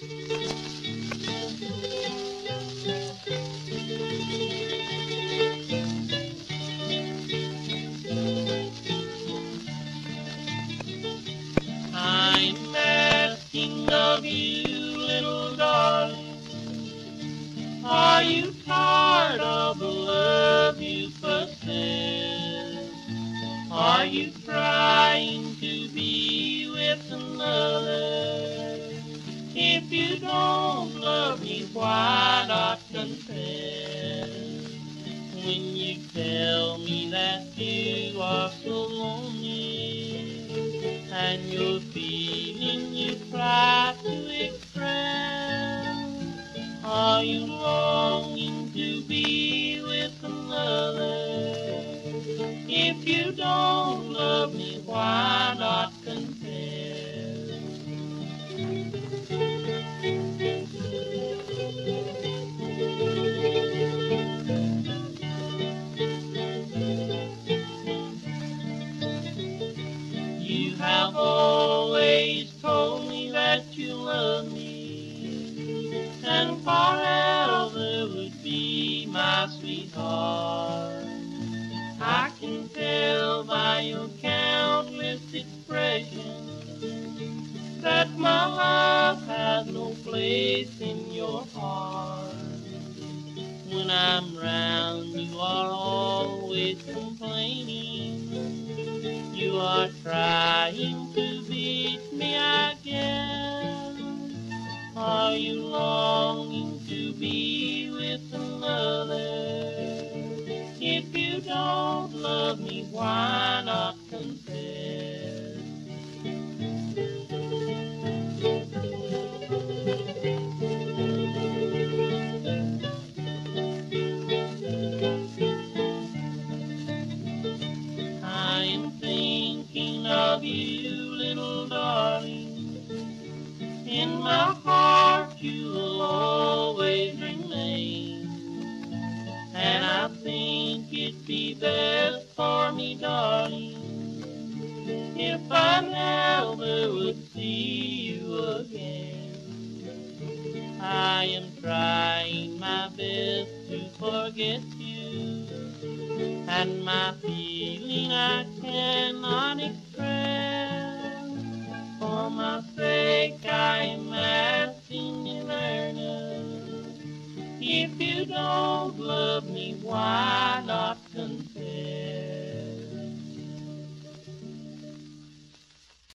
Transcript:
I'm asking of you, little darling, are you tired of the love you possess? Are you trying to be with another? If you don't love me, why not confess? When you tell me that you are so lonely and your feeling you try to express, are you longing to be with another? If you don't love me, why not confess? You have always told me that you love me, and forever would be my sweetheart. I can tell by your countless expressions that my love has no place in your heart. When I'm round, you are always complaining. You are trying to beat me again. Are you longing to be with another? If you don't love me, why not confess? I am thinking of you, little darling. In my heart you will always remain. And I think it'd be best for me, darling, if I never would see you again. I am trying my best to forget you, and my feeling I cannot express. For my sake I am asking in earnest, if you don't love me, why